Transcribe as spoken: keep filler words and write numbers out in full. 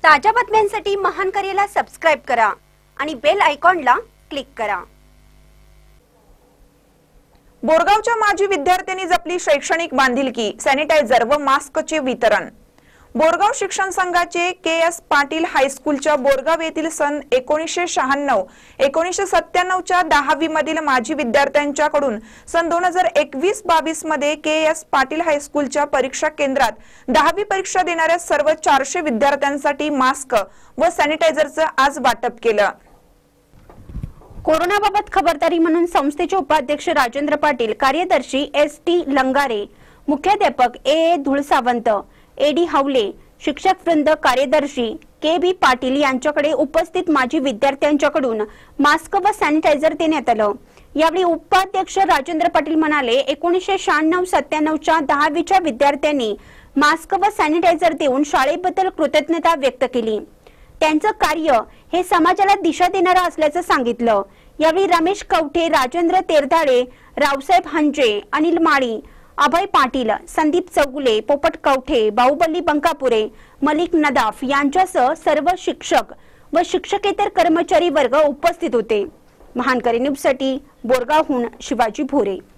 ताज्या बातम्यांसाठी महान करेला सबस्क्राइब करा आणि बेल आयकॉनला क्लिक करा। बोरगावच्या माजी विद्यार्थ्यांनी जपली शैक्षणिक बांधिलकी, सॅनिटायझर व मास्कचे वितरण। बोरगाव शिक्षण संघाचे के एस पाटील हायस्कूलच्या बोरगाव येथील सन एकोणीसशे शहाण्णव एकोणीसशे सत्त्याण्णव च्या दहावी मधील माजी विद्यार्थ्यांच्याकडून सन दोन हजार एकवीस बावीस मध्ये के एस पाटील हायस्कूलच्या परीक्षा केंद्रात दहावी परीक्षा देणाऱ्या सर्व चारशे विद्यार्थ्यांसाठी मास्क व सॅनिटायझरचं आज वाटप केलं। कोरोनाबाबत खबरदारी म्हणून संस्थेचे उपाध्यक्ष राजेंद्र पाटील, कार्यदर्शी एस टी लंगारे, मुख्याध्यापक ए ए धुळसावंत, एडी हावले, शिक्षक वृंद, कार्यदर्शी के बी पाटील यांच्याकडे उपस्थित माजी विद्यार्थ्यांच्याकडून मास्क व सॅनिटायझर देण्यात आलं। यावेळी उपाध्यक्ष राजेंद्र पाटील म्हणाले, एकोणीसशे शहाण्णव सत्त्याण्णव च्या दहावीच्या विद्यार्थ्यांनी मास्क व सॅनिटायझर देऊन शाळेबद्दल कृतज्ञता व्यक्त केली। त्यांचं कार्य हे समाजाला दिशा देणारं असल्याचं सांगितलं। यावेळी रमेश कवठे, राजेंद्र तेरदाळे, रावसाहेब हंजे, अनिल माळी, अभय पाटील, संदीप चौगुले, पोपट कवठे, बाहुबली बंकापुरे, मलिक नदाफ यांच्यासह सर्व शिक्षक व शिक्षकेतर कर्मचारी वर्ग उपस्थित होते। महान करे न्यूज साठी बोरगावहून शिवाजी भोरे।